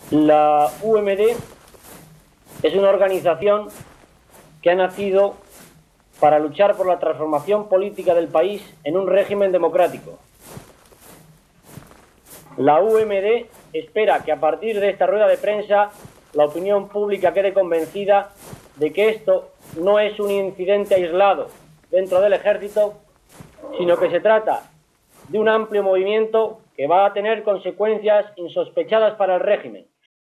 La UMD es una organización que ha nacido para luchar por la transformación política del país en un régimen democrático. La UMD espera que a partir de esta rueda de prensa la opinión pública quede convencida de que esto no es un incidente aislado dentro del ejército, sino que se trata de un amplio movimiento que va a tener consecuencias insospechadas para el régimen.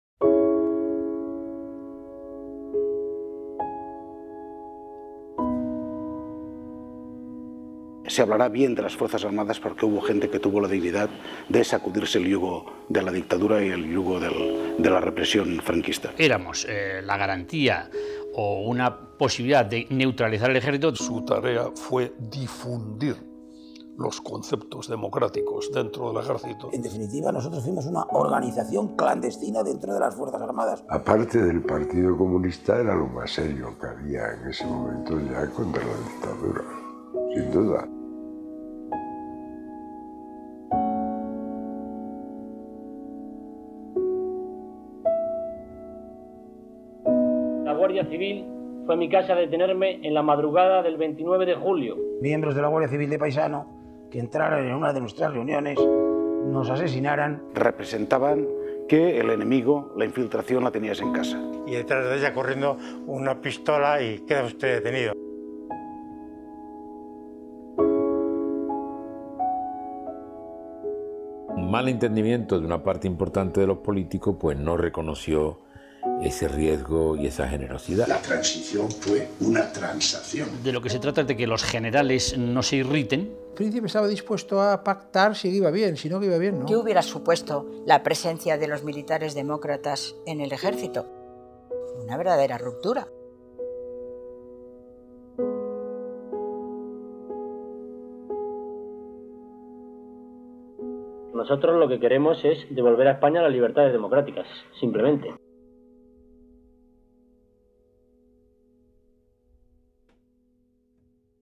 Se hablará bien de las Fuerzas Armadas porque hubo gente que tuvo la dignidad de sacudirse el yugo de la dictadura y el yugo de la represión franquista. Éramos la garantía o una posibilidad de neutralizar el ejército. Su tarea fue difundir los conceptos democráticos dentro del ejército. En definitiva, nosotros fuimos una organización clandestina dentro de las Fuerzas Armadas. Aparte del Partido Comunista, era lo más serio que había en ese momento ya contra la dictadura, sin duda. La Guardia Civil fue a mi casa a detenerme en la madrugada del 29 de julio. Miembros de la Guardia Civil de Paisano que entraran en una de nuestras reuniones, nos asesinaran. Representaban que el enemigo, la infiltración, la tenías en casa. Y detrás de ella corriendo una pistola y queda usted detenido. Un mal entendimiento de una parte importante de los políticos pues no reconoció ese riesgo y esa generosidad. La transición fue una transacción. De lo que se trata es de que los generales no se irriten. El príncipe estaba dispuesto a pactar si iba bien, si no que iba bien, ¿no? ¿Qué hubiera supuesto la presencia de los militares demócratas en el ejército? Una verdadera ruptura. Nosotros lo que queremos es devolver a España las libertades democráticas, simplemente.